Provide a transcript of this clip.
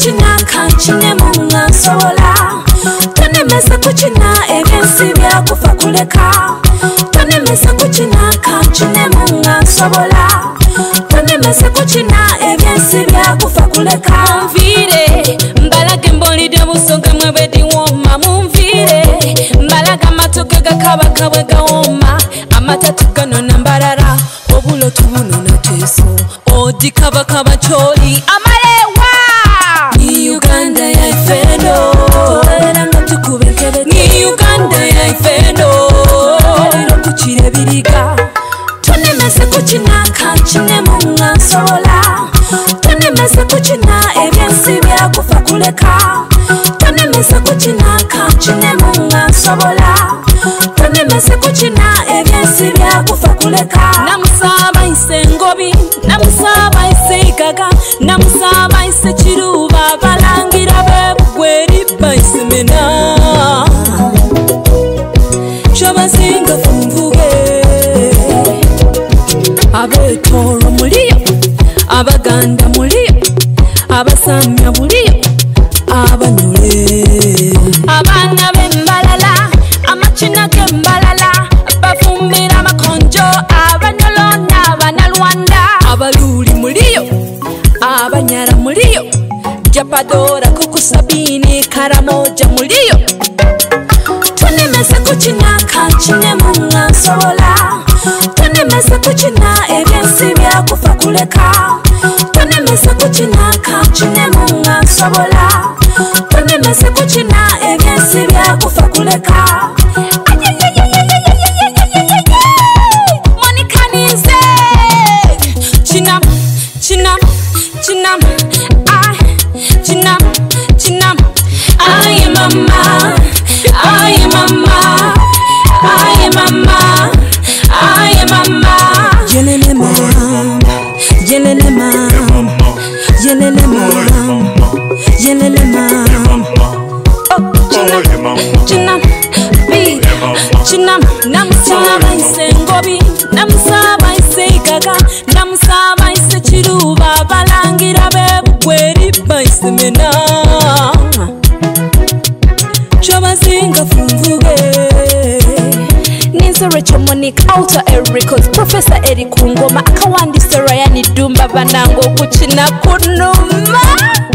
kuchina kanchine munga nsobola tonemesa kuchina ebyensi byakufa kuleka tonemesa kuchina kanchine munga nsobola tonemesa kuchina ebyensi byakufa kuleka mvire mbalage mbolide busoga mwebedi woma mumvire mbalaga matoke gakabaka bwe gawoma amatatu gano nambarara obulo tubuno na teso odi kabaka choli amalewa ni Uganda ya ifendo eranga tukubekebe ni Uganda ya ifendo lero kuchire biriga tonemesa kuchina kanchine munga nsobola tonemesa kuchina ebyensi byakufa kuleka tonemesa kuchina kanchine munga nsobola tonemesa kuchina ebyensi byakufa kuleka namusaba isengobi namusaba isegaga namusaba isechiruba balangira bebugweri baisemena chabazinga fumvuge abetoro muliyo abaganda muliyo abasamya muliyo abanyule abana bembalala amachina gembalala bafumbira amakonjo abanyolona abanalwanda abaluli muliyo abanyara muliyo japadora kukusabini karamoja muliyo tonemesa kuchina kanchine munga nsobola tonemesa kuchina ebyensi byakufa kuleka tonemesa kuchina kanchine munga nsobola tonemesa kuchina ebyensi byakufa kuleka monikanize chinam chinam chinam ah chinam chinam ay mama ay mama ay mama ay mama yelele mama yelele mama yelele mama yelele mama chinam beat chinam namusaba isengobi namusaba isegaga namusaba isechiruba balangira bebugweri baisemena chabazinga fumvuge ninzo Rachael Monique A records Professor Eric Ngoma akawandise Ryan Dumba banango kuchina kunuma